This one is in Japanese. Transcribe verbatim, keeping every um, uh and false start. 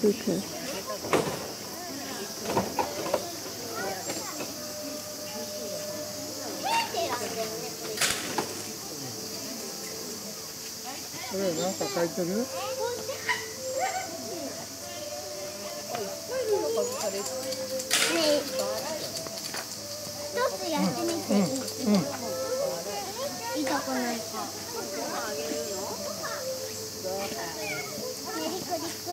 Kobuko. これなんか書いてる？ねえ、一つやってみていい？うん。うん。痛くないか。